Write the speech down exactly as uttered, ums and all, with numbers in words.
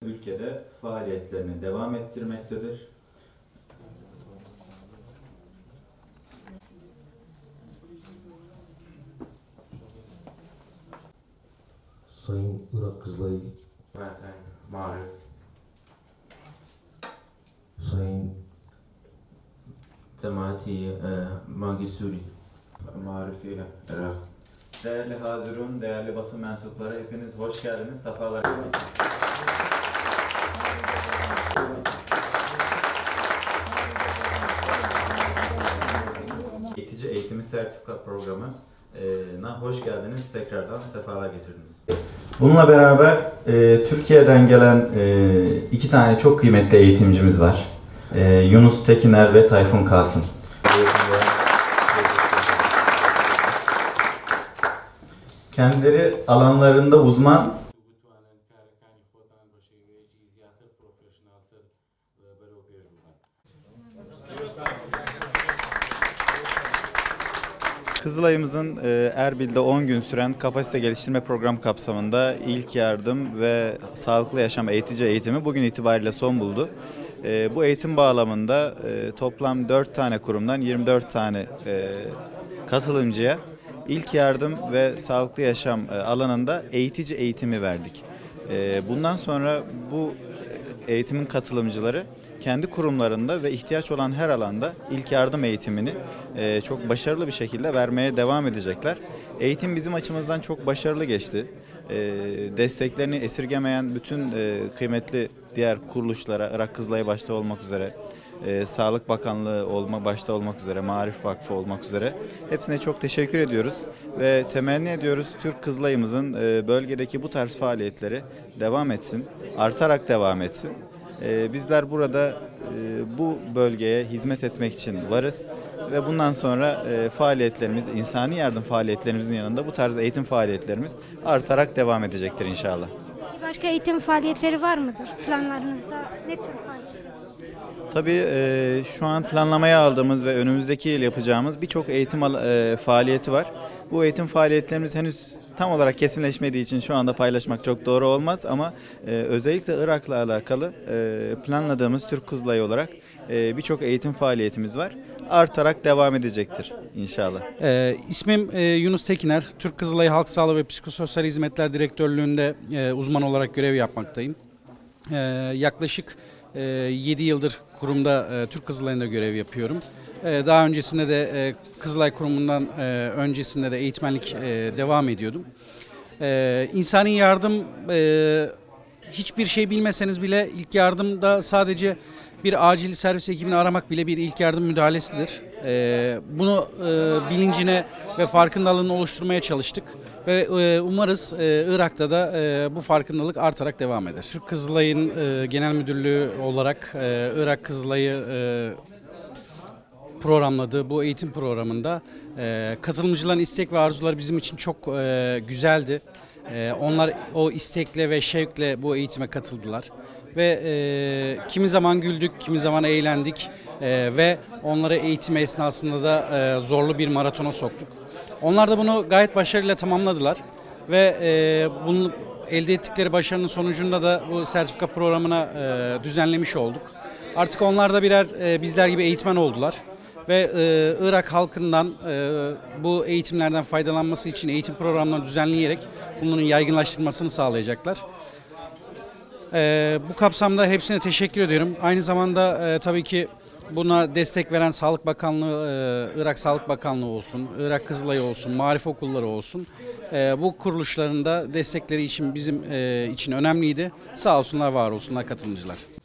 Ülkede faaliyetlerini devam ettirmektedir. Sayın Irak Kızılayı, Vatan, Marif, Sayın Cemaati Magi Suri, Marif ile Irak. Değerli hazirun, değerli basın mensupları, hepiniz hoş geldiniz, sefalar. Eğitici Eğitimi Sertifika Programı'na hoş geldiniz, tekrardan sefalar getirdiniz. Bununla beraber e, Türkiye'den gelen e, iki tane çok kıymetli eğitimcimiz var. E, Yunus Tekiner ve Tayfun Kasım. Kendileri alanlarında uzman Kızılay'ımızın Erbil'de on gün süren kapasite geliştirme programı kapsamında ilk yardım ve sağlıklı yaşam eğitici eğitimi bugün itibariyle son buldu. Bu eğitim bağlamında toplam dört tane kurumdan yirmi dört tane katılımcıya ilk yardım ve sağlıklı yaşam alanında eğitici eğitimi verdik. Bundan sonra bu eğitimin katılımcıları kendi kurumlarında ve ihtiyaç olan her alanda ilk yardım eğitimini çok başarılı bir şekilde vermeye devam edecekler. Eğitim bizim açımızdan çok başarılı geçti. Desteklerini esirgemeyen bütün kıymetli diğer kuruluşlara, Irak Kızılayı başta olmak üzere, Ee, Sağlık Bakanlığı olma, başta olmak üzere, Marif Vakfı olmak üzere hepsine çok teşekkür ediyoruz ve temenni ediyoruz Türk Kızılay'ımızın e, bölgedeki bu tarz faaliyetleri devam etsin, artarak devam etsin. E, bizler burada e, bu bölgeye hizmet etmek için varız ve bundan sonra e, faaliyetlerimiz, insani yardım faaliyetlerimizin yanında bu tarz eğitim faaliyetlerimiz artarak devam edecektir inşallah. Başka eğitim faaliyetleri var mıdır planlarınızda? Ne tür faaliyetler? Tabii e, şu an planlamaya aldığımız ve önümüzdeki yıl yapacağımız birçok eğitim e, faaliyeti var. Bu eğitim faaliyetlerimiz henüz tam olarak kesinleşmediği için şu anda paylaşmak çok doğru olmaz ama e, özellikle Irak'la alakalı e, planladığımız Türk Kızılayı olarak e, birçok eğitim faaliyetimiz var. Artarak devam edecektir inşallah. Ee, ismim e, Yunus Tekiner. Türk Kızılayı Halk Sağlığı ve Psikososyal Hizmetler Direktörlüğü'nde e, uzman olarak görev yapmaktayım. E, yaklaşık e, yedi yıldır kurumda e, Türk Kızılayı'nda görev yapıyorum. E, daha öncesinde de e, Kızılay Kurumu'ndan e, öncesinde de eğitmenlik e, devam ediyordum. E, insani yardım, e, hiçbir şey bilmeseniz bile ilk yardımda sadece bir acil servis ekibini aramak bile bir ilk yardım müdahalesidir. Ee, bunu e, bilincine ve farkındalığını oluşturmaya çalıştık ve e, umarız e, Irak'ta da e, bu farkındalık artarak devam eder. Türk Kızılay'ın e, genel müdürlüğü olarak e, Irak Kızılay'ı e, programladığı bu eğitim programında e, katılımcıların istek ve arzuları bizim için çok e, güzeldi. E, onlar o istekle ve şevkle bu eğitime katıldılar. Ve e, kimi zaman güldük, kimi zaman eğlendik e, ve onları eğitim esnasında da e, zorlu bir maratona soktuk. Onlar da bunu gayet başarıyla tamamladılar ve e, bunu elde ettikleri başarının sonucunda da bu sertifika programına e, düzenlemiş olduk. Artık onlar da birer e, bizler gibi eğitmen oldular ve e, Irak halkından e, bu eğitimlerden faydalanması için eğitim programlarını düzenleyerek bunun yaygınlaştırmasını sağlayacaklar. Ee, bu kapsamda hepsine teşekkür ediyorum. Aynı zamanda e, tabii ki buna destek veren Sağlık Bakanlığı, e, Irak Sağlık Bakanlığı olsun, Irak Kızılayı olsun, Marif Okulları olsun. E, bu kuruluşların da destekleri için bizim e, için önemliydi. Sağ olsunlar, var olsunlar katılımcılar.